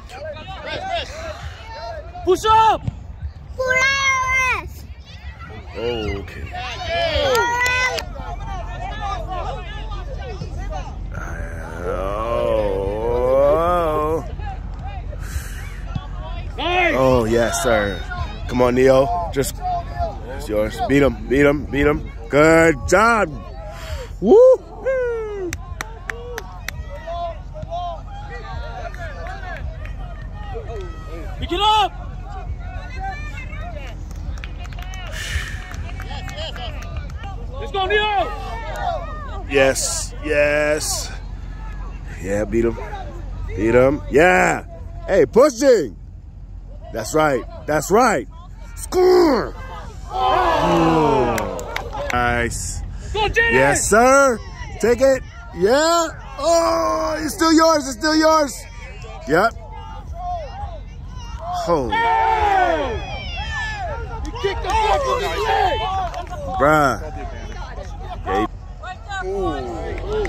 Push up! Okay. Oh, yes, sir. Come on, Neo. Just, it's yours. Beat him, beat him, beat him. Good job. Woo! Pick it up! Let's go, Neo! Yes, yes. Yeah, beat him. Beat him. Yeah. Hey, pushing. That's right. That's right. Score. Oh. Nice. Go, Jaden! Yes, sir. Take it. Yeah. Oh, it's still yours. It's still yours. Yep. Oh. He kicked the ball from his leg! Bruh. Yeah.